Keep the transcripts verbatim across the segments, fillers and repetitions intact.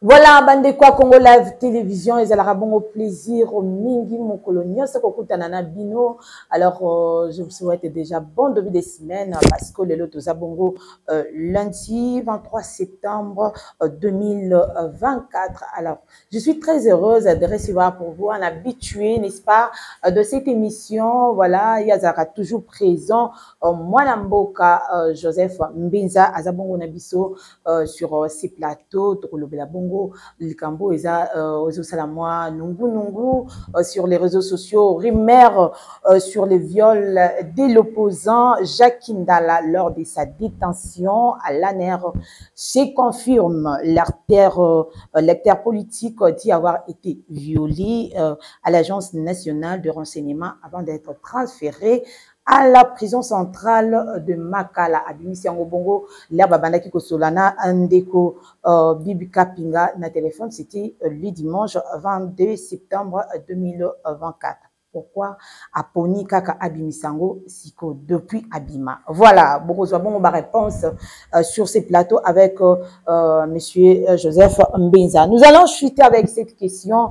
Voilà, bande quoi Congo Live Télévision, ils allaient bon au plaisir, au mingi, mon colonien, c'est qu'on coûte un bino. Alors, euh, je vous souhaite déjà bon début de semaine parce que le lot aux abongo euh, lundi vingt-trois septembre deux mille vingt-quatre. Alors, je suis très heureuse de recevoir pour vous un habitué, n'est-ce pas, de cette émission. Voilà, il y a toujours présent, euh, moi Namboka, euh, Joseph Mbinza, Azabongo Nabiso, euh, sur euh, ces plateaux, Tokolobela Bongo. Likambo eza ozo salamwa nungu nungu sur les réseaux sociaux, Rimer euh, sur les viols de l'opposant Jacques Ndala lors de sa détention à l'A N R. Se confirme l'acteur euh, l'acteur politique dit avoir été violé euh, à l'Agence nationale de renseignement avant d'être transféré à la prison centrale de Makala. Abimisi yango bongo la babanda ki kosolana andeko euh, Bibi Kapinga na téléphone, c'était euh, le dimanche vingt-deux septembre deux mille vingt-quatre. Pourquoi Aponi kaka abimisango siko depuis Abima. Voilà, beaucoup de bon ma réponse euh, sur ces plateaux avec euh, euh, monsieur Joseph Mbinza. Nous allons chuter avec cette question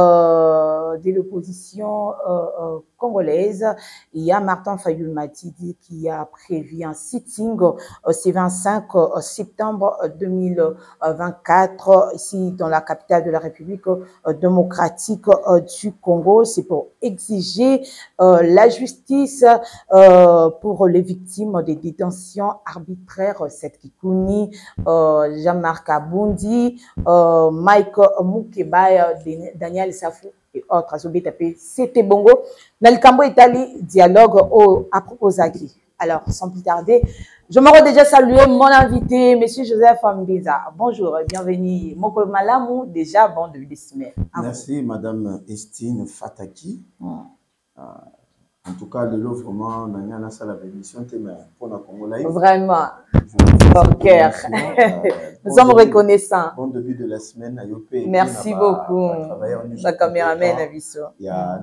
euh, de l'opposition euh, euh, congolaise. Il y a Martin Fayulu Matidi qui a prévu un sitting euh, ce vingt-cinq septembre deux mille vingt-quatre ici dans la capitale de la République euh, démocratique euh, du Congo. C'est pour exiger euh, la justice euh, pour les victimes des détentions arbitraires, cette Kikouni, euh, Jean-Marc Abundi, euh, Mike Mukeba, Daniel Safou et autres. C'était bongo. Nalikambo Itali, dialogue au, à propos Zaki. Alors, sans plus tarder, je m'aurais déjà salué mon invité, monsieur Joseph Mbinza. Bonjour et bienvenue. Moko Malamou, déjà bon début de semaine. Merci, madame Estine Fataki. Mm. Euh, en tout cas, le lot vraiment, on a la salle d'émission pour la Congo Live. Vraiment, au cœur. Nous sommes reconnaissants. Bon début de la semaine à Yopé. Merci beaucoup. La caméraman à Visso. Il y a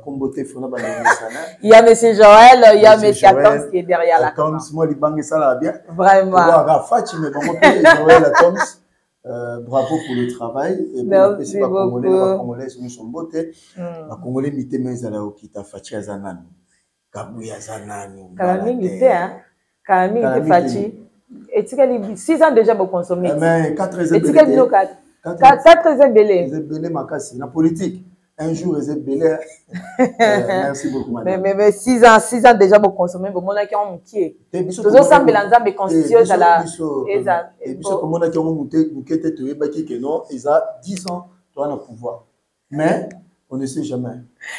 Il y a monsieur Joël, il y a monsieur Atoms qui est derrière la caméra. Atoms, moi, les banques, ça va bien. Vraiment. Joël Atoms. Euh, bravo pour le travail. Et merci beaucoup. Congolais, les Congolais sont son beauté. Les Congolais mité mais à la okita fachi azanan. Kabuya zanan. Kalami mité hein. Kalami mité fachi. Et tu as six ans déjà pour consommer. Mais quatre ans. Et tu as dit quatre. Quatre ans belé. Les belé makasi. La politique. Un jour, les belé. Merci beaucoup, madame. Mais, mais, mais six ans, six ans déjà pour consommer, pour mon acquis en moutier. Tous ensemble, l'ensemble est constitué à la. Et puis, comme on a qui ont monté, vous qui êtes tué, baki que non, ils ont dix ans, toi, le pouvoir. Mais, on ne sait jamais.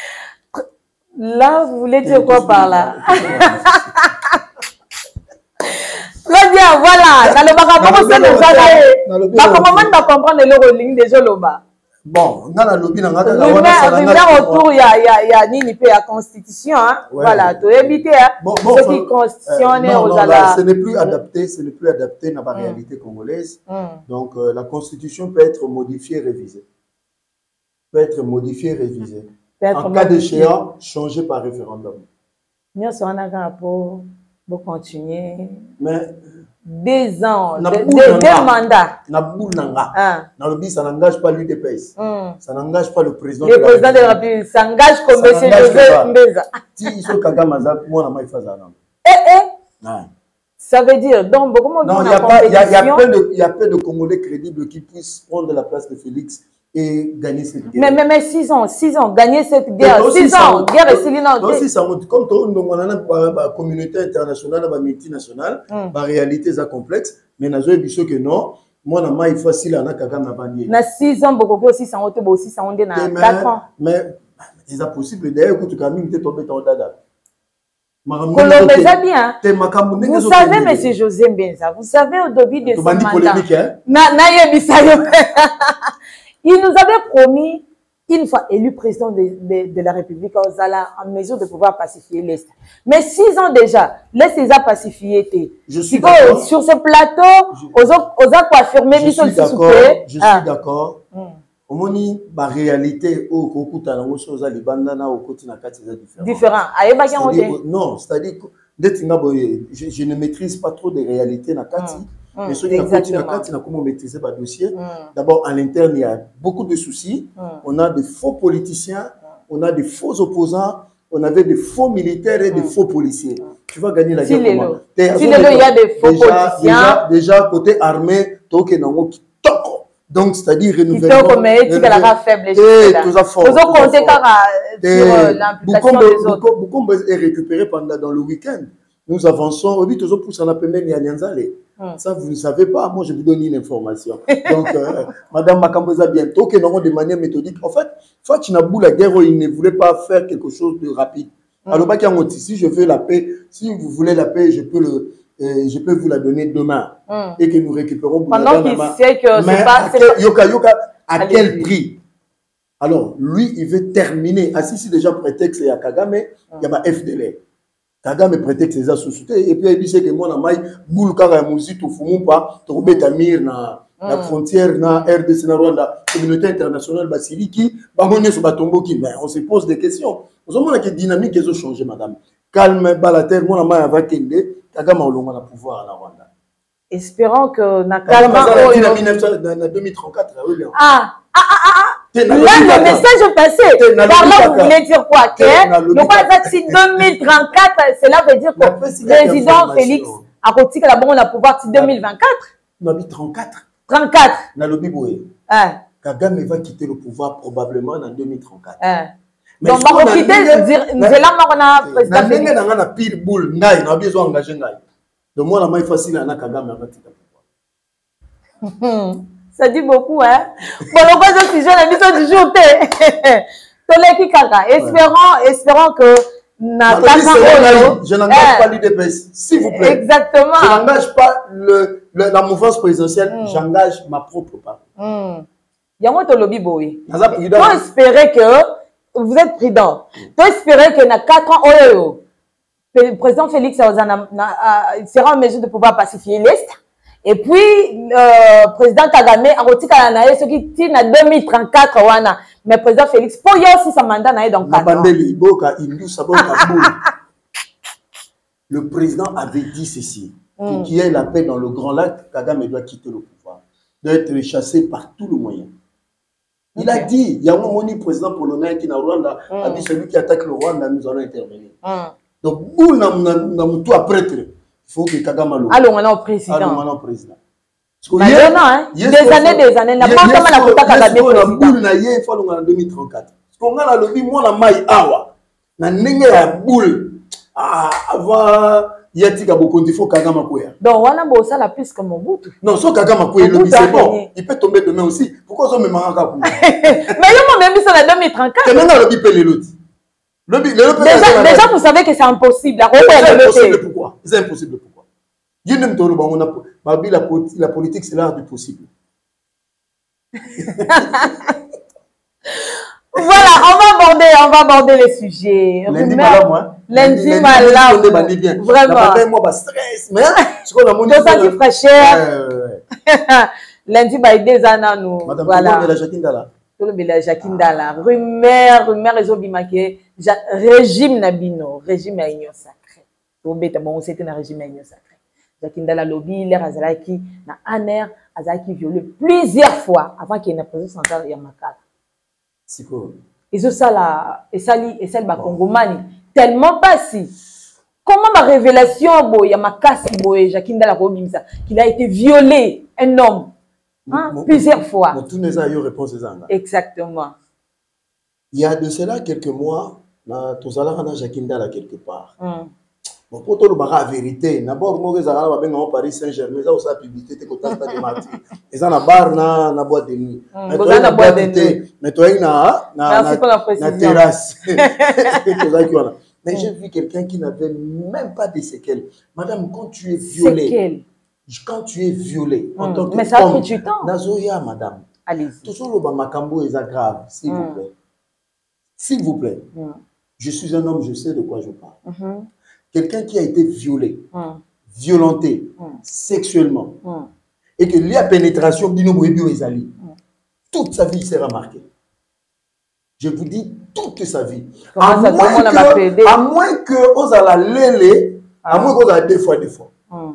Là, vous voulez dire quoi par là? Très bien, voilà. Dans le bac, c'est le bac. Comment on va comprendre le rolling des Joloba? Bon, dans la lobby, on a autour, il y a, il y a ni la constitution, hein. Ouais. Voilà, tu éviter, hein. Bon, bon, ce qui constitutionne euh, aux ala. Ce n'est plus adapté, ce n'est plus adapté dans la mm. réalité congolaise. Mm. Donc, euh, la constitution peut être modifiée, révisée. Peut être modifiée, révisée. En cas d'échéant, changée par référendum. Nous sommes en pour pour continuer. Mais Deux ans, deux, deux, deux mandats. Ah. Dans le but, ça n'engage pas l'U D P S. Mm. Ça n'engage pas le président. Le président de la République s'engage comme M. Joseph Mbeza. Si ils sont Kagamaza, moi, je ne sais pas. Eh, eh. Ouais. Ça veut dire, donc, comment non, il y, y, y, y a peu de Congolais crédibles qui puissent prendre la place de Félix et gagner cette guerre. Mais, mais, mais six ans, six ans, gagner cette guerre, six ans, guerre et Céline. Donc, ça monte. Comme on a la communauté internationale, la multinationale, la réalité est complexe, mais nous avons dit que non, moi, il faut facile à Kagame na bannier. Na six ans, beaucoup aussi, ça monte, aussi, ça monte na quatre ans. Mais, c'est possible, d'ailleurs, que tu Kagame te tombe dans dada. Vous savez, monsieur José Mbinza, vous savez au début de ce mandat, il nous avait promis, une fois élu président de, de, de la République, on allait en mesure de pouvoir pacifier l'Est. Mais six ans déjà, l'Est les a pacifiés. Je suis d'accord. Sur ce plateau, aux autres affirmer, je suis d'accord. Je suis d'accord. Omoni ba réalité au kokuta na ngoso za libanda na okoti na kati za différent. Différent. Ayeba ki Non, c'est-à-dire je, je ne maîtrise pas trop des réalités na kati. Mm. Mm. Mais ceux qui ont comment maîtriser le dossier, mm. d'abord, à l'interne, il y a beaucoup de soucis. Mm. On a des faux politiciens, mm. on a des faux opposants, on avait des faux militaires et mm. des faux policiers. Mm. Tu vas gagner la guerre. Si comment il y a des faux déjà, politiciens. Déjà, déjà, côté armée, tu as donc, c'est-à-dire renouvellement. Qui mais tu as la faible. Et tout ça fort. Vous avez compté sur l'implication des autres. Beaucoup est récupéré pendant dans le week-end. Nous avançons. Oui, toujours pour ça, on a permis à Nyanzale. Ça, vous ne savez pas. Moi, je vous donne une information. Donc, euh, Madame Makamboza, bientôt, que nous de manière méthodique. En fait, Fatinabou, la guerre, il ne voulait pas faire quelque chose de rapide. Alors, si je veux la paix, si vous voulez la paix, je peux le. Euh, je peux vous la donner demain mm. et que nous récupérons pendant qu'il sait que c'est pas, à quel, yoka, yoka, à quel prix? Alors lui il veut terminer. Ah si si déjà prétexte il y a Kagame, il y a ma F D L R. Kagame prétexte les associés et puis il dit que moi na mai boule kara muzi to fumu pa to beta mir na la frontière na R D C na Rwanda communauté internationale basiliki ba monné so batombo ki mais on se pose des questions. Nous avons la dynamique qui a changé madame. Calme balater moi na mai va kende Kagame a le pouvoir en Rwanda. Espérons que Nakagama en deux mille trente-quatre. Ah, ah, ah, ah. Là, le message passé. Par là, vous voulez dire quoi? Que le Kazakh deux mille trente-quatre, cela veut dire que le président Félix a retiré la bonne la pouvoir en deux mille vingt-quatre. deux mille trente-quatre. trente-quatre. Na lobby boye. Kagame va quitter le pouvoir probablement en deux mille trente-quatre. Donc, on va quitter, c'est là qu'on a président Félix. On a pire boule, on a besoin d'engager. Donc, moi, la main facile, on a Kagame à quitter le pouvoir. Ça dit beaucoup, hein. Bon, le quoi, je suis jeune, l'émission du jour, Toleki Kaka. Espérons, espérons que. Je n'engage pas l'U D P S, s'il vous plaît. Exactement. Je n'engage pas le, le, la mouvance présidentielle, mm. j'engage ma propre part. Il y a moi, Tolobi Boy. Toi, espérer que. Vous êtes prudent. Tu espérer que dans quatre ans, oh, le président Félix sera en mesure de pouvoir pacifier l'Est. Et puis, le président Kagame a retiré ce qui tient en deux mille trente-quatre. Mais le président Félix, pour y aussi son mandat dans quatre ans. Le président avait dit ceci. Mm. Qu'il y ait la paix dans le Grand Lac, Kagame doit quitter le pouvoir. Doit être chassé par tous les moyens. Il okay. a dit, il y a un moment président polonais qui est au Rwanda, mm. a dit celui qui attaque le Rwanda, nous allons intervenir. Mm. Donc, nous, nous avons tout à prêtre. Il faut que Kagame allo. Allons, on est au président. Allons, on est au président. Bah, hier, non, hein? Des années, des années, n'a pas comme la Kota Kagame président. Il faut en deux mille trente-quatre. Parce qu'on a le lobby, moi, la maille awa. Na nenge ya boule. Ah, avant. Yatika Bokondi, faut Kagame Kouya. Donc, on a beau ça la plus comme Mobutu. Non, soit Kagame Kouya, le c'est bon. Il peut tomber demain aussi. Pourquoi ça me marque à Mais il m'a même mis ça en deux mille trente-quatre. C'est maintenant le bipé les l'autre. Déjà, déjà, vous savez que c'est impossible. C'est impossible pourquoi? C'est impossible pourquoi? Je n'aime pas le la politique, c'est l'art du possible. Voilà, on va aborder, on va aborder les sujets. Lundi malam, moi. Lundi malam. Vraiment. Moi, bah stress, mais ce qu'on a montré. Tout ça qui fraîcheur. Lundi, bah des années nous. Madame, voilà. Tout le Jacqueline Dala. Tout le Jacqueline Dala. Rumeur, rumeur, ils ont bimaqué. Régime Nabino, régime à union sacrée. Au bêta, bon, c'était un régime à union sacrée. Jacqueline Dala lobby, l'air Azalaki, na Aner, Azalaki violé plusieurs fois avant qu'il y ait une présence centrale Yamakala. C'est quoi? Et ça là, et ça et celle ba Congomani tellement pas si. Comment ma révélation bo Yamakasi bo Jacqueline Dala Robimsa qu'il a été violé un homme hein, mon, plusieurs mon, fois. Tous les a eu réponse exactement. Il y a de cela quelques mois, na tozala na Jacqueline Dala quelque part. Mm. Bon, pour tout le la vérité, d'abord, moi, je suis à Paris Saint-Germain, je suis à la publicité, je suis à la martyr. Je suis à la barre, na na boîte de nuit. Je suis à la boîte de nuit. Mais tu es na na terrasse. Mais j'ai vu quelqu'un qui n'avait même pas de séquelles. Madame, quand tu es violée, séquelles. Quand tu es violée, en mm. tant que mais ça prend du temps. Nazoya, madame. Allez-y. Toujours le Makambo est grave, s'il mm. vous plaît. S'il vous plaît. Mm. Je suis un homme, je sais de quoi je parle. Mm -hmm. Quelqu'un qui a été violé, mm. violenté mm. sexuellement, mm. et que la pénétration binobo ezali, mm. toute sa vie sera marquée. Je vous dis toute sa vie. À moins, que, à moins que on a la lélé, à moins qu'on a deux fois, deux fois. Mm.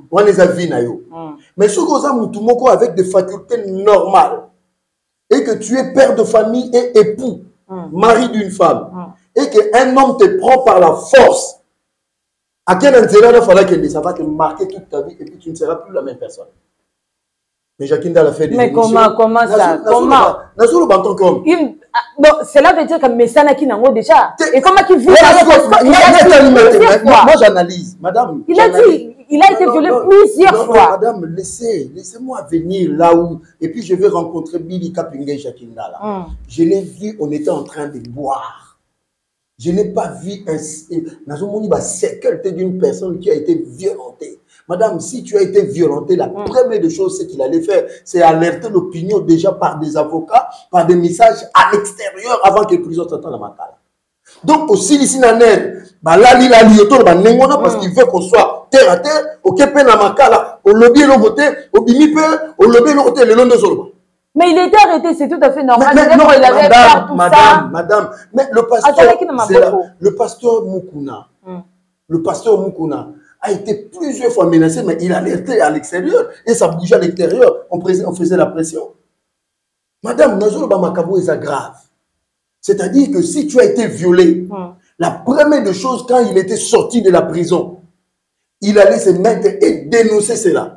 On les a vus, Nayo. Mais ce qu'on a Moutoumoko avec des facultés normales, et que tu es père de famille et époux, mm. mari d'une femme, mm. et qu'un homme te prend par la force, à quel intérêt il fallait que ça va te marquer toute ta vie et puis tu ne seras plus la même personne. Mais Jacqueline a fait des Mais émissions. comment, comment ça Comment Non, cela veut dire que Messana qui n'a déjà. Et comment qu'il vit Moi j'analyse, madame. Il a dit, il a été violé plusieurs fois. Madame, laissez, laissez-moi venir là où. Et puis je vais rencontrer Billy Kapinga et Jacqueline là. Je l'ai vu, on était en train de boire. Je n'ai pas vu un séquelle d'une personne qui a été violentée. Madame, si tu as été violentée, la mm. première des choses qu'il allait faire, c'est alerter l'opinion déjà par des avocats, par des messages à l'extérieur avant que les prisons s'entendent à Makala. Donc, aussi, ici, Nanel, là, là, parce qu'il veut qu'on soit terre à terre, au Kepen à Makala, au lobby le voté, au Bimipe, au lobby le voté, le long de Zolba. Mais il était arrêté, c'est tout à fait normal. Mais, mais non, il avait madame, tout madame, ça. madame, mais le pasteur, la, le pasteur Mukuna, mm. le pasteur Mukuna a été plusieurs fois menacé, mais il alertait à l'extérieur et ça bougeait à l'extérieur. On, on faisait la pression. Madame, Nazolo Bamakabo est grave. C'est-à-dire que si tu as été violé, mm. la première des choses, quand il était sorti de la prison, il allait se mettre et dénoncer cela.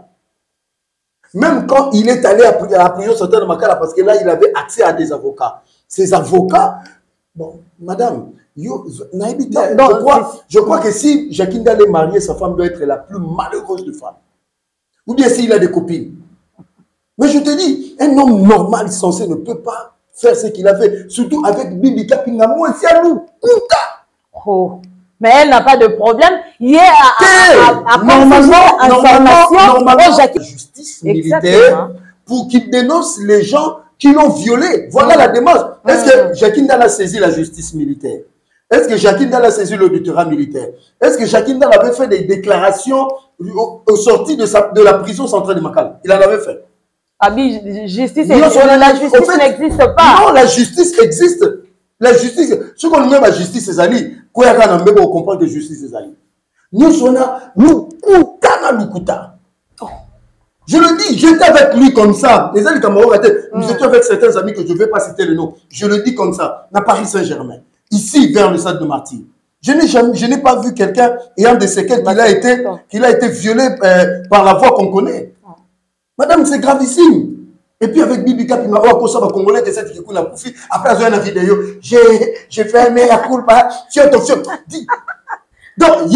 Même quand il est allé à la prison sortant de Makala, parce que là, il avait accès à des avocats. Ces avocats, bon, madame, yo, non, je, non, crois, je crois que si Jacqueline est mariée, sa femme doit être la plus malheureuse de femmes. Ou bien s'il a des copines. Mais je te dis, un homme normal, censé, ne peut pas faire ce qu'il a fait. Surtout avec Bibi Kapinga, moi, c'est à nous. Oh. Mais elle n'a pas de problème. Il y a à, à, à, à normalement, information normalement, la justice militaire exactement. Pour qu'il dénonce les gens qui l'ont violé. Voilà mmh. la démarche. Est-ce mmh. que Jacqueline Dal a saisi la justice militaire? Est-ce que Jacqueline Dal a saisi l'auditorat militaire? Est-ce que Jacqueline Dal avait fait des déclarations au, au sortie de, sa, de la prison centrale de Makala? Il en avait fait. Ah oui, justice, non, la, la justice n'existe pas. Non, la justice existe. La justice, ce qu'on met la justice, c'est Ali. Quoi qu'on a même comprendre que justice, c'est Ali. Nous sommes nous kuta nous kuta. Je le dis, j'étais avec lui comme ça. Les amis camarades, nous étions avec certains amis que je ne vais pas citer le nom. Je le dis comme ça, à Paris Saint-Germain, ici vers le stade de Martyr. Je n'ai jamais, je n'ai pas vu quelqu'un ayant des séquelles qu'il a été, qu'il a été violé euh, par la voie qu'on connaît. Madame, c'est gravissime. Et puis avec Bibi Kapi, il m'a dit que ça va congolais que cette qui coule la poufi. Après, j'ai une vidéo. J'ai fait un meilleur coup. Fais attention. Donc, il y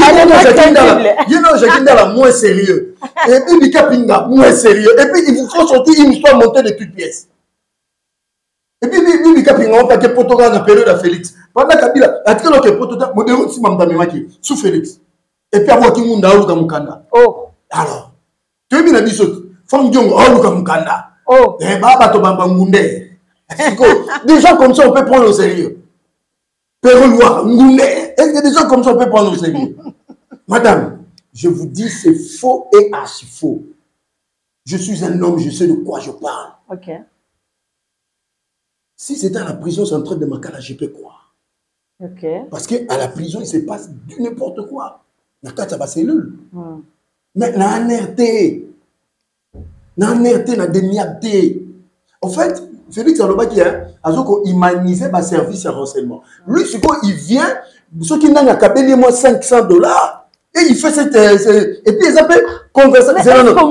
a Jacqueline Dala moins sérieux. Et Bibi Kapi moins sérieux. Et puis, il vous faut sortir une histoire montée de toutes pièces. Et puis, Bibi Kapi, on va pas que Potoga dans la période à Félix. Pendant Kabila, à quel autre Potoga, mon déroute si Mamda Memaki, sous Félix. Et puis, avoir qui m'a dit Mukanda. Oh. Alors, tu es bien dit ça. Femme Diong, oh, Mukanda. Oh. Eh, bah, des gens comme ça, on peut prendre au sérieux. Pérolois, Ngoundé. Est-ce que des gens comme ça, on peut prendre au sérieux? Madame, je vous dis, c'est faux et archi faux. Je suis un homme, je sais de quoi je parle. Ok. Si c'était à la prison centrale de Makala, je peux croire. Ok. Parce qu'à la prison, il se passe du n'importe quoi. Il y a quatre cellules. Hmm. Mais la N R T, na N R T, na déniabilité. En fait, Félix Alobaki a humanisé ma service à renseignement. Lui, ce il vient, ceux qui n'ont qu'à payer moi cinq cents dollars, et il fait cette. Et puis ils appellent conversation.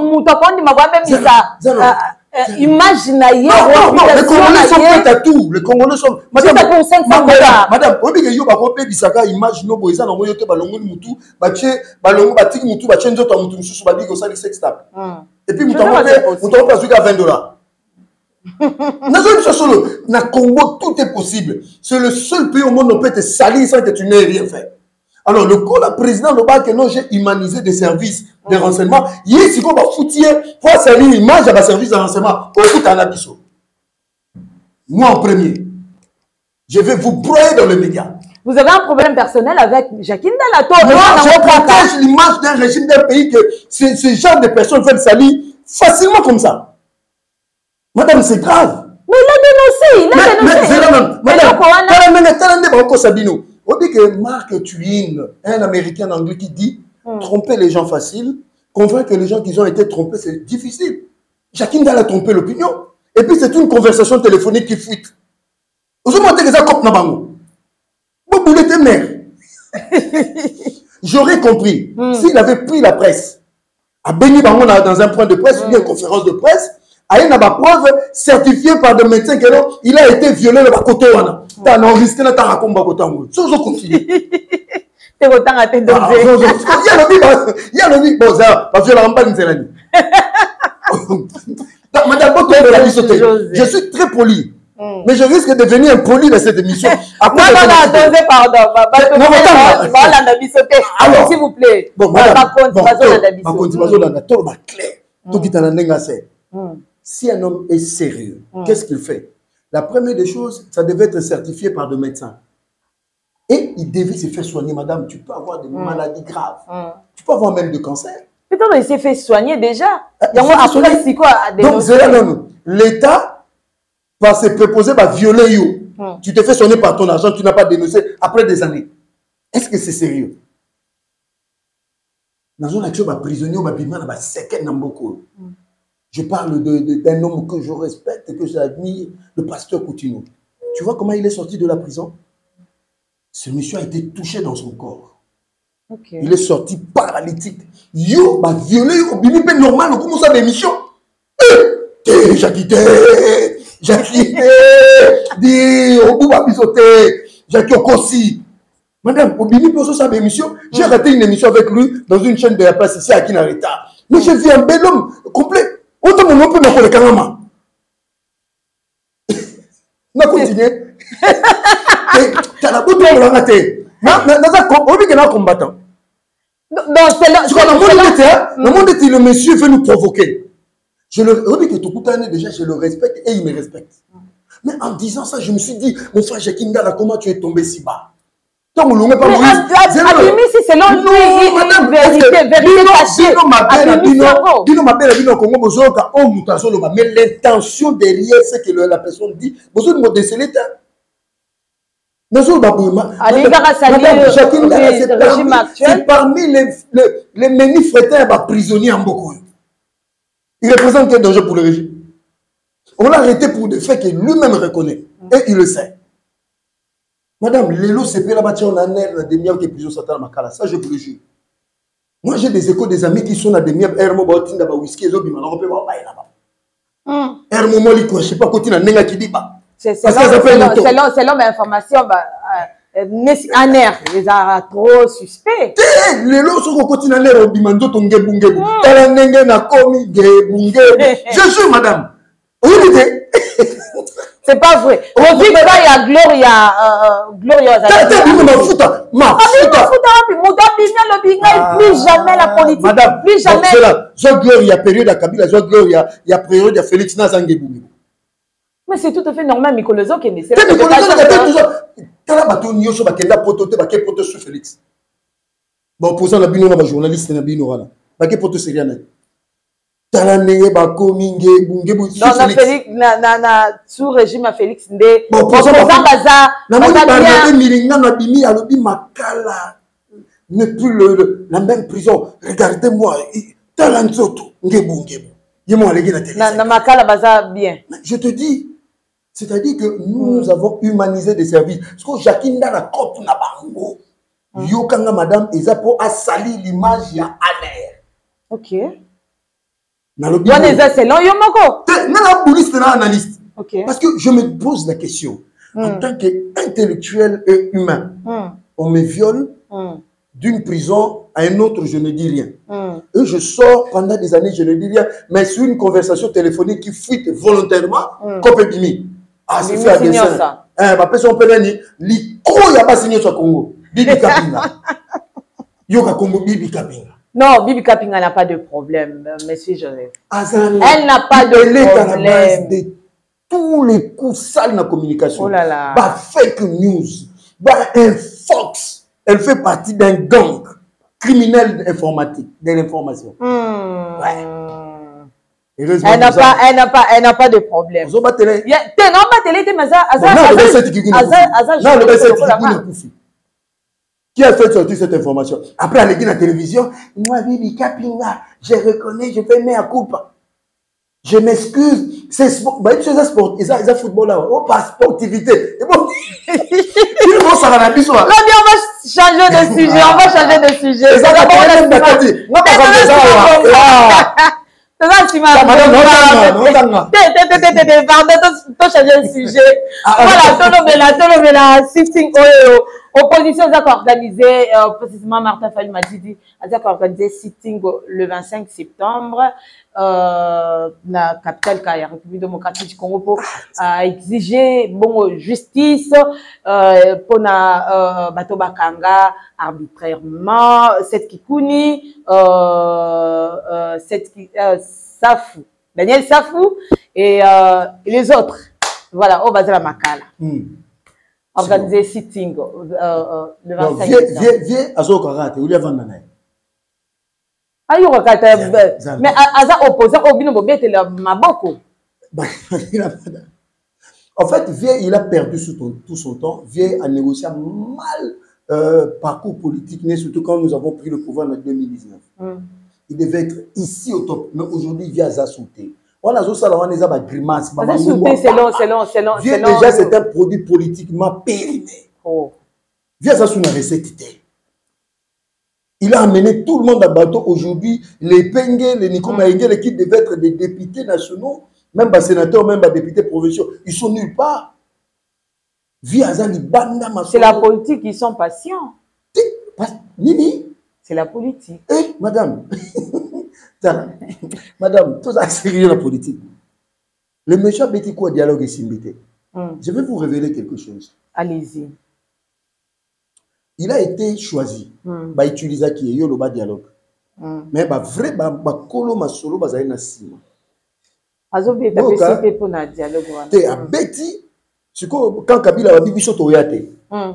Imagine non, non, les Congolais sont prêts à tout. Les Congolais sont. Madame, pour cinq cents dollars. Madame, vous avez dit que Bisaka image no boisa na moyote balongo mutu, bache balongo batiki mutu, bache nzoto mutu mususu babi ko sali sex tap. Et puis mutu mutu pas jusqu'à vingt dollars. Na Congo, tout est possible. C'est le seul pays au monde où on peut te salir sans que tu n'aies rien fait. Alors, le président Loba que non, j'ai humanisé des services de renseignement. Il y a si on va foutre, pour salir l'image à la service de renseignement. Moi en premier, je vais vous broyer dans les médias. Vous avez un problème personnel avec Jacqueline Dalato. Non, je protège l'image d'un régime d'un pays que ce, ce genre de personnes veulent salir facilement comme ça. Madame, c'est grave. Mais il a dénoncé, il a mais, dénoncé. Mais, madame, madame, on dit que Mark Twain, un Américain anglais qui dit mm. tromper les gens facile, convaincre les gens qu'ils ont été trompés, c'est difficile. Jacqueline Dala a trompé l'opinion. Et puis c'est une conversation téléphonique qui fuite. Vous avez montré que ça coupe Nabango. Vous voulez être mère. J'aurais compris mm. s'il avait pris la presse, à Béni Bango dans un point de presse, mm. ou une conférence de presse, à une preuve certifiée par des médecins qu'il a été violé le côté. Tu as enregistré le temps à combat côté. Ça, je continue. Tu as autant à te donner. Il y a le but, il y a le but. Bon, ça, parce que la campagne, c'est l'année. Madame, je suis très poli. Mm. Mais je risque de devenir impoli dans cette émission. Non, non, non, attendez, pardon. Non, alors, s'il vous plaît. Bon, madame, si un homme est sérieux, mm. qu'est-ce qu'il fait? La première des choses, ça devait être certifié par des médecins. Et il devait se faire soigner, madame. Tu peux avoir des mm. maladies graves. Mm. Tu peux avoir même du cancer. Peut-être qu'il s'est fait soigner déjà. Il y a donc, l'État va se préposer, va violer you. Hmm. Tu te fais sonner par ton argent, tu n'as pas dénoncé après des années. Est-ce que c'est sérieux? Dans une action, prisonnier, je parle d'un homme que je respecte, que j'admire, le pasteur Coutinho. Tu vois comment il est sorti de la prison? Ce monsieur a été touché dans son corps. Okay. Il est sorti paralytique. Yo, bah violé, au bini normal, comment ça d'émission? Eh, j'ai quitté. J'ai quitté, dit, au bout de bisoté, j'ai quitté. Madame, au bini pour ça émission, j'ai raté une émission avec lui dans une chaîne de la place ici à Kinareta. Mais j'ai vu un bel homme complet. Autant mon nom peut me le carrément. On a continué. Tu as la beauté de la rater. Non, on dit qu'il y a un combattant. Non, c'est là. Le monde était, le monsieur veut nous provoquer. Je le redis que tout le temps, déjà, je le respecte et il me respecte. Mais en disant ça, je me suis dit, mon frère Jacqueline Dala, comment tu es tombé si bas? Tant que l'on n'est pas mort. Abimi, si c'est l'autre vérité, vérité cachée. Dis-nous ma belle, dis-nous Congo, besoin qu'à on mutation, mais l'intention derrière ce que la personne dit, besoin de me déceler. C'est parmi les menus frétins prisonniers en beaucoup. Il représente quel danger pour le régime? On l'a arrêté pour des faits qu'il lui-même reconnaît. Et il le sait. Madame, l'élo c'est pas là-bas, on a un air de miel qui est plus au satan makala. Ça, je vous le jure. Moi, j'ai des échos des amis qui sont à des miel, Hermo Botin, d'abord whisky, et Zobima, on peut voir là-bas. Hermo Moli, je ne sais pas, continue à Nenga qui dit pas. C'est l'homme information, un air, les a trop suspects. Les lots sont au quotidien, au bimando, ton gebungebu. Talanenge na komi gebungebu. Je jure, madame. Oui, c'est pas vrai. On dit que il y a Gloria, Gloria. T'as dit ma fouta, ma fouta. Plus jamais la politique. Madame, plus jamais. Je Gloria, période à Kabila, je Gloria, il y a période à Félix Nazangebungebu. Mais c'est tout à fait normal, Mikolozo qui est né. C'est toujours. Quand la bateau n'y a pas de poteau, pas de poteau sur Félix. Bon, pour ça, la bino, la journaliste, la bino, là. Pas de poteau, c'est rien. Talané, bako, mingue, bunge, bunge. Non, na Félix, na na na sous régime à Félix Ndé. Bon, pour ça, baza. Na moi, na miringa, na bimi, à l'obi makala. Ne plus la même prison. Regardez-moi, talanzoto, nge bunge. Yemo alégé la télé. Na makala baza bien. Je te dis. C'est-à-dire que nous, nous avons humanisé des services. Parce que Jacqueline Dala Kopu na bango. Yokanga madame Ezapo a sali l'image ya Alain. Ok. C'est long yomoko. Non, la police c'est un analyste. Parce que je me pose la question. Mm. En tant qu'intellectuel et humain, mm. on me viole mm. d'une prison à une autre, je ne dis rien. Mm. Et je sors pendant des années, je ne dis rien. Mais sur une conversation téléphonique qui fuite volontairement, mm. comme Bimi. Ah, c'est fait à dessin. Hein, ma personne peut dire, l'icro, il n'y a pas signé sur Congo. Bibi Kapinga. Yoka Congo, Bibi Kapinga. Non, Bibi Kapinga n'a pas de problème, monsieur Joseph. Azan, elle n'a pas de elle problème. Elle est à la base de tous les coups sales dans la communication. Oh là là. Bah, fake news. Bah, un Fox. Elle fait partie d'un gang criminel informatique, de l'information. Hmm. Ouais. Elle n'a pas, elle n'a pas, elle n'a pas de problème. Vous avez télé. T'es non pas télé, t'es mais ça, non, le baisse qui nous. Non, le baisse qui nous. Qui a fait sortir cette information? Après, elle dit à la télévision, moi, Bibi Kapinga, je reconnais, je fais mes à coupe. Je m'excuse. C'est sport. Bah, c'est un sport. Ils ont football là. On passe sportivité. Et bon, ils vont s'en aller. On va changer de sujet. On va changer de sujet. C'est ça, on va changer de sujet. On va changer de sujet. C'est ça, tu m'as dit. Pardon, tu changer de sujet. Voilà, tout le monde, tout le monde, sifting, opposition, ils ont organisé, précisément Martin Fayulu m'a dit, ils ont organisé sitting le vingt-cinq septembre, euh, la capitale de la République démocratique du Congo pour euh, exiger bon, justice euh, pour na euh, Bato Bakanga arbitrairement, cette Kikouni, euh, euh, cette euh, Safou, Daniel Safou et, euh, et les autres. Voilà, au Bazar Makala. Mm. Organiser bon. Sitting euh, euh, le vingt-cinq septembre. Viens, viens, à Zo Karate, où il y a Vandana. Ah, il y a mais Aza opposant au bino bobé te la maboko. En fait, Vieux, il a perdu tout son temps. Vieux a négocié mal euh, parcours politique, surtout quand nous avons pris le pouvoir en deux mille dix-neuf. Mm. Il devait être ici au top, mais aujourd'hui, Vieux a sauté. On a ça, on a des grimaces. C'est long, c'est long, c'est long. Vieux, déjà, c'est un produit politiquement périmé. Oh. Vieux a une recette. Il a amené tout le monde à bateau. Aujourd'hui, les Pengue, les Nico Maïngue, les qui devaient être des députés nationaux, même des sénateurs, même des députés provinciaux, ils sont nulle part. C'est la politique, ils sont patients. Nini? C'est la politique. Eh, madame, madame, tout ça, c'est sérieux la politique. Le méchant petit quoi dialogue est simbité. Mm. Je vais vous révéler quelque chose. Allez-y. Il a été choisi. Mm. Bah utiliser qui est le bas dialogue. Mm. Mais bah vrai bah bah kolo ma solo bah zaina sima. Azobe ta participer pour na dialogue. Te a beti. C'est quand Kabila va bibi soto yate.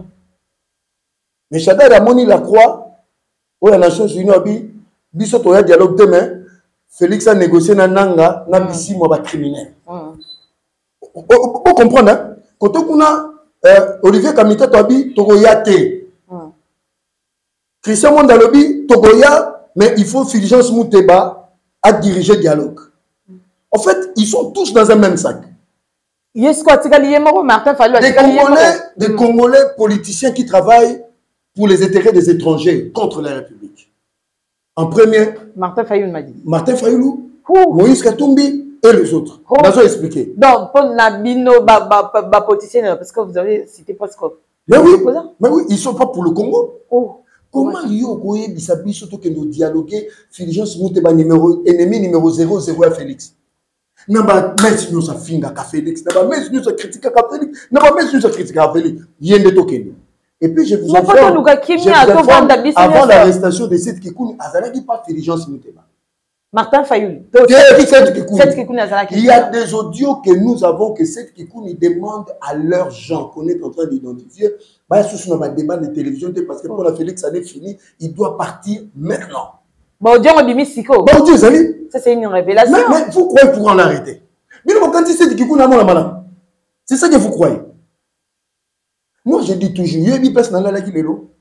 Mais Chada Ramoni la croix. Aux Nations Unies abi biso to ya dialogue demain. Félix a négocié na nanga na bisi mo ba criminel. Vous comprenez hein? Quand on a Olivier Kamita Tobi Togoyate. Christian Mondalobi Togoya, mais il faut Fulgence Mouteba à diriger le dialogue. En fait, ils sont tous dans un même sac. Des Congolais, des Congolais politiciens qui travaillent pour les intérêts des étrangers contre la République. En premier, Martin Fayulu m'a dit. Martin Fayulu, Moïse Katumbi et les autres. Oh. Nous avons expliqué. Donc, pour Nabino, politicien, parce que vous avez cité presque. Mais oui, mais oui, ils ne sont pas pour le Congo. Oh. Comment Yogoye Bisabi, surtout que nous dialoguer, Fulgence Mouteba numéro ennemi numéro zéro zéro à Félix. Naba mes nous a finga ka Félix, naba mes nous a critiqué ka Félix, naba mes nous a critiqué ka Félix. Yende tokeni. Et puis je vous informe, avant l'arrestation de cette Kikouni, Azalaki pas Fulgence Mouteba. Martin Fayulu. Il y a des audios que nous avons que cette Kikouni demande à leurs gens qu'on est en train d'identifier. Bah, sous un débat de télévision parce que pour la Félix, ça n'est fini, il doit partir maintenant. Bon, Dieu, on dit Siko. Bon, Dieu, ça c'est une révélation. Mais, mais vous croyez pour en arrêter? Mais quand il sait Kikouni, c'est ça que vous croyez. Moi, je dis toujours, il y a des personnes qui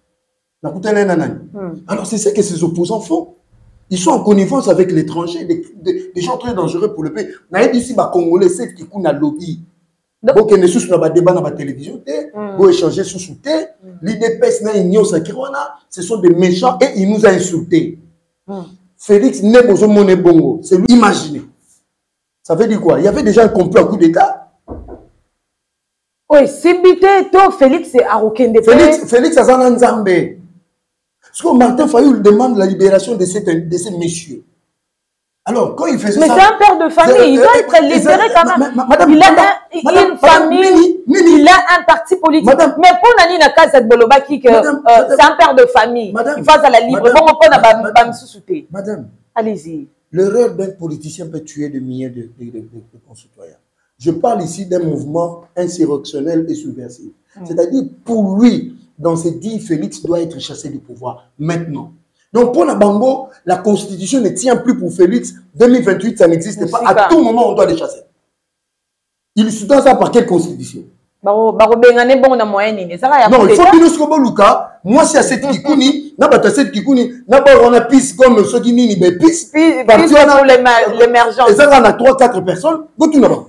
alors, c'est ça que ces opposants font. Ils sont en connivence avec l'étranger, des, des, des gens très dangereux pour le pays. Nous avons dit ici, les Congolais, c'est qui ont un lobby. Donc, ils sont dans le débat dans la télévision, ils ont échangé sous sous terre. L'I D P S, ce sont des méchants et ils nous ont insultés. Félix n'est pas un monnaie bongo. C'est lui, imaginez. Ça veut dire quoi? Il y avait déjà un complot à coup d'État. Oui, c'est bité, toi, Félix, c'est Arokende. Félix, Félix, c'est un Nzambé. Parce que Martin Fayulu demande la libération de, cette, de ces messieurs. Alors, quand il faisait mais ça... Mais c'est un père de famille, il doit être libéré quand même. Madame, il a madame, un, madame, une famille, Mini, Mini, il a un parti politique. Madame, mais pour Nani Naka, Bolobaki, c'est un père de famille. Madame, il faut à la libre. Bon, on peut pas me Madame, allez-y. L'erreur d'un politicien peut tuer des milliers de, de, de, de, de concitoyens. Je parle ici d'un mouvement insurrectionnel et subversif. Mm. C'est-à-dire, pour lui, dans ses dix, Félix doit être chassé du pouvoir maintenant. Donc pour la Bango, la constitution ne tient plus pour Félix. deux mille vingt-huit, ça n'existe pas. À tout moment, on doit les chasser. Il soutient ça par quelle constitution? Baro baro bengane bon na moyenne ni. Ça va ya. Non, il faut que nous soyons Luka. Moi c'est à cette kikuni, na bata cette kikuni, na ba on a pisse comme ceux qui ni be pisse. Parti on a l'émergence. Et ça on a trois quatre personnes, go tout là-bas.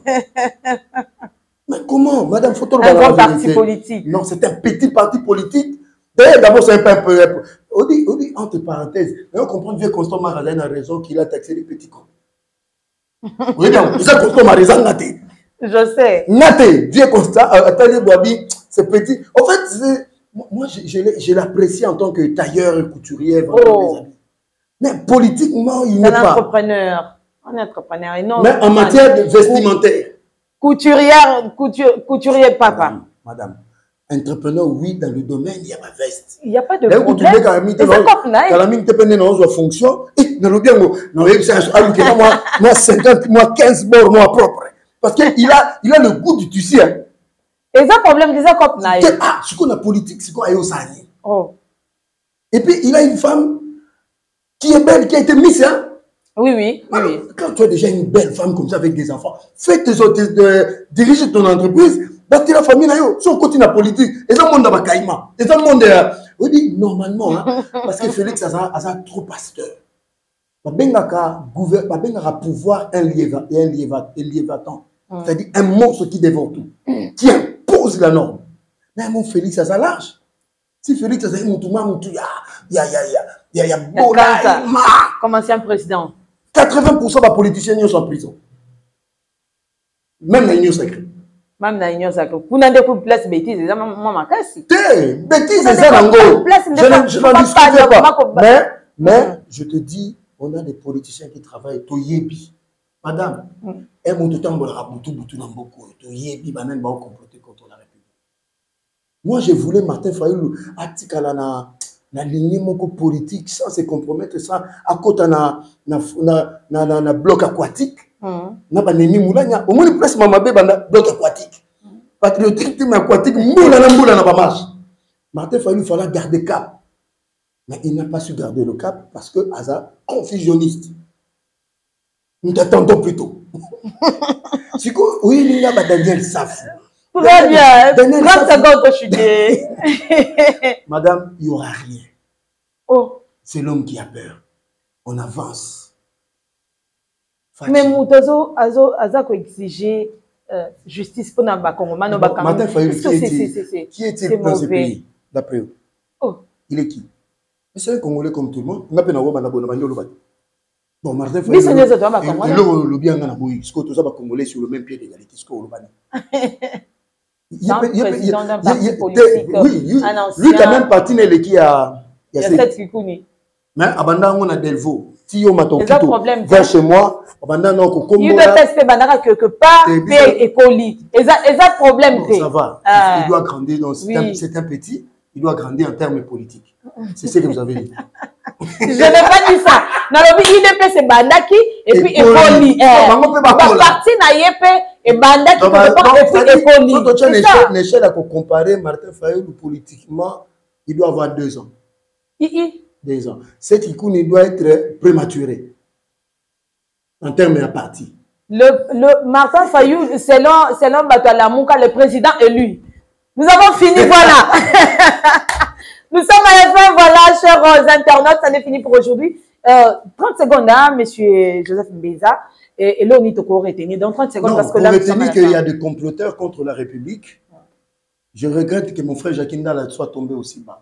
Mais comment, madame Photo un grand parti politique. Non, c'est un petit parti politique. D'abord, c'est un peu. On dit, on dit entre parenthèses, mais on comprend que Constant Marazin a raison qu'il a taxé les petits cons. Oui, non, c'est Constant Marazin naté. Je sais. Naté, Dieu Constant, Atelier Boabi, c'est petit. En fait, moi, je l'apprécie en tant que tailleur et couturier. Oh. Mais politiquement, il n'est pas. C'est un entrepreneur. Un entrepreneur. Et non, mais en matière de vestimentaire. Couturière, couture, couturier papa. Madame, madame, entrepreneur, oui, dans le domaine, il n'y a pas de veste. Il n'y a pas de problème. Et quand la mine te peine dans une fonction, et dans le bien, non, moi, cinquante, moi, quinze bords, moi, propre. Parce qu'il a, il a le goût du tissu. Et ça, problème, c'est ça, comme ça. Ah, ce qu'on a politique, c'est quoi, oh. Et puis, il a une femme qui est belle, qui a été mise, hein. Oui, oui, oui, alors, oui. Quand tu as déjà une belle femme comme ça avec des enfants, fais tes autres, de, dirige ton entreprise, bâtir la famille, si on continue la politique, et ça, le monde va caïma. Et ça, le monde, on dit normalement, hein, parce que Félix a, a, a trop pasteur. Il a pouvoir un liévatan, mm. c'est-à-dire un monstre qui dévore tout, mm. qui impose la norme. Mais mon Félix a ça large. Si Félix a ça, il y a, il y a, il y a, il y a, il y a, comme ancien président. quatre-vingts pour cent des politiciens sont en prison. Même dans l'Union sacrée. Même dans l'Union sacrée. Vous n'avez pas de place bêtise. C'est ça, maman, qu'est-ce que c'est? Bêtise, c'est ça, Nango. Je n'en discute pas. Mais, mais, je te dis, on a des politiciens qui travaillent. Toyebi. Madame, et mon temps, on a beaucoup, beaucoup, beaucoup. Toyebi, banen, ba comploter contre la République. Moi, je voulais Martin Fayoulou, Atikalana. La ligne politique sans se compromettre ça à côté na na na na na bloc aquatique na ba neni moulanya au moins presque mama be banda bloc aquatique patriotique mais aquatique moula na moula na ba marche. Martin Fayoulou, il fallait garder cap, mais il n'a pas su garder le cap parce que Aza confusionniste. Nous t'attendons plutôt. C'est quoi? Oui, il y a Daniel Saf. Très bien. trente secondes pour chuter. Madame, il n'y aura rien. Oh. C'est l'homme qui a peur. On avance. Fatih. Mais Moutazo, Azo, Azako exiger euh, justice pour Namba Congo. Martin Fayoulou, qui est-il dans ce pays, d'après eux? Oh. Il est qui? C'est un Congolais comme tout le monde. On a bon, Martin Fayoulou, il est le bien dans la bouille. Ce que tous les Congolais sur le même pied d'égalité. Ce que vous il y a président d'un parti politique. Oui, lui, lui quand même parti n'est qui a. Il y a sept Kikouni. Mais abandon on a Delvaux. Si on m'a ton problème. Va chez moi. Abandon non ko kombo. Il veut tester bandara quelque part et écoli. Et ça et ça problème. Ça va. Il doit grandir donc c'est un petit. Il doit grandir en termes politiques. C'est ce que vous avez dit. Je n'ai pas dit ça. Non, il D P c'est Bandaki et puis Ekoli. Parti na Yepe et Bandaki et puis Ekoli. Quand tu as une échelle à comparer Martin Fayoulou politiquement, il doit avoir deux ans. Deux ans. Cet Ikouni doit être prématuré en termes de parti. Le, le Martin Fayoulou, selon selon Batoalamouka, le président élu. Nous avons fini, voilà. Nous sommes à la fin, voilà, chers internautes, ça n'est fini pour aujourd'hui. Euh, trente secondes, hein, monsieur Joseph Mbeza. Et, et là, on est au retenir. Donc, trente secondes, non, parce que là, là, vous retenez qu'il y a des comploteurs contre la République. Je regrette que mon frère Jacquinda soit tombé aussi bas.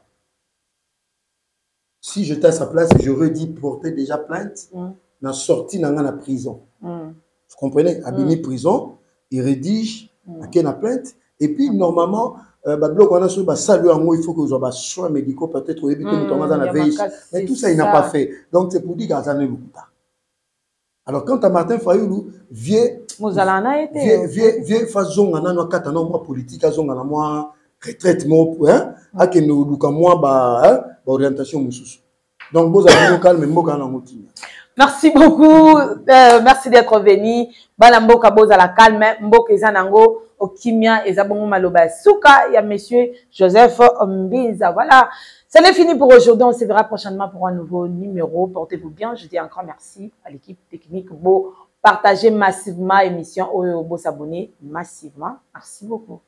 Si j'étais à sa place, j'aurais dit porter déjà plainte, mm. dans sortie dans la prison. Mm. Vous comprenez? Abîmé mm. prison, il rédige, mm. à quelle plainte. Et puis, normalement, euh, bah, bloc, on a sur, bah, salut en moi, il faut que vous ayez des soins médicaux, peut-être, au début, mmh, dans la veille. Mais tout ça, il n'a pas fait. Donc, c'est pour dire qu'il y a un alors, quand à Martin Fayoulou, vieux, vieux, vieux, vieux, façon, on a un quatre ans, politique, on a un retraite, hein, à que nous, nous, moi, bah, orientation, moussous. Donc, vous avez un calme, mais moi, quand on a merci beaucoup, euh, merci d'être venu. Balamboka boza la calme, mboka ezanango, okimia ezabongo maloba souka, il y a monsieur Joseph Mbeza. Voilà, c'est fini pour aujourd'hui. On se verra prochainement pour un nouveau numéro. Portez-vous bien. Je dis un grand merci à l'équipe technique. Beau, partagez massivement l'émission. Beau s'abonner massivement. Merci beaucoup.